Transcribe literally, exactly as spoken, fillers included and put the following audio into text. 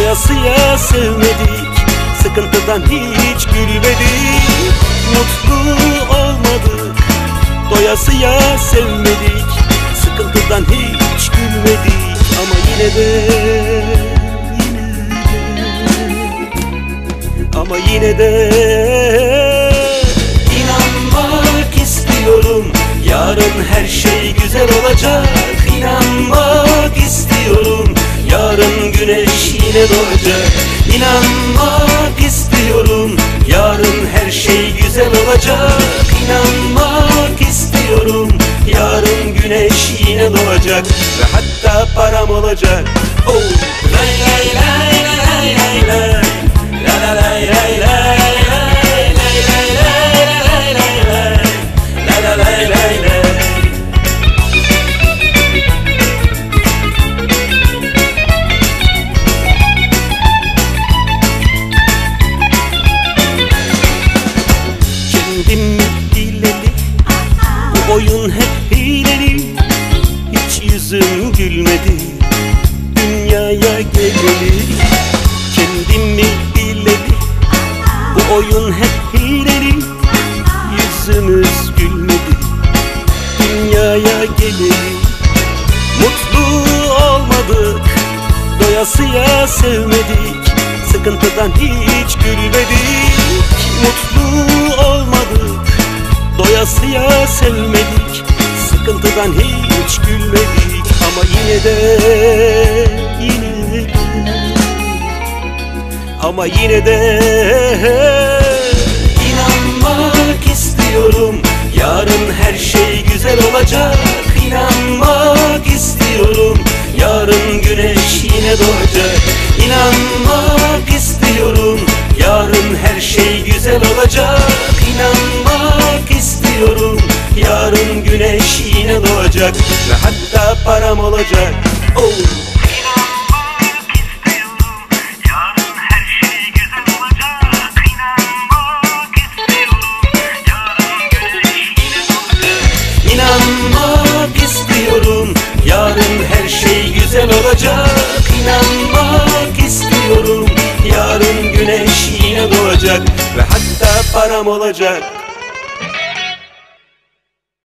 Doyasıya sevmedik, sıkıntıdan hiç gülmedik. Mutlu olmadık, doyasıya sevmedik, sıkıntıdan hiç gülmedik. Ama yine de, ama yine de inanmak istiyorum, yarın her şey güzel olacak. İnanmak istiyorum, yarın güneş yine doğacak. İnanmak istiyorum, yarın her şey güzel olacak. İnanmak istiyorum, yarın güneş yine doğacak ve hatta param olacak. Oh, lay lay lay lay lay lay. La la lay lay lay lay lay lay lay lay lay. La la lay lay lay. Kendim bileli, bu oyun hep hileli. Hiç yüzüm gülmedi dünyaya geleli. Kendimi bileli, bu oyun hep hileli. Yüzümüz gülmedi dünyaya geleli. Mutlu olmadık, doyasıya sevmedik, sıkıntıdan hiç gülmedik. Mutlu olmadık, doyasıya sevmedik, sıkıntıdan hiç gülmedik. Ama yine de, yine de, ama yine de inanmak istiyorum, yarın her şey güzel olacak. İnanmak istiyorum, yarın güneş yine doğacak. İnanmak istiyorum, yarın her şey güzel olacak. İnanmak istiyorum, yarın güneş yine doğacak ve hatta param olacak. Oh. İnanmak istiyorum, yarın her şey güzel olacak. İnanmak istiyorum, yarın güneş yine doğacak ve hatta param olacak.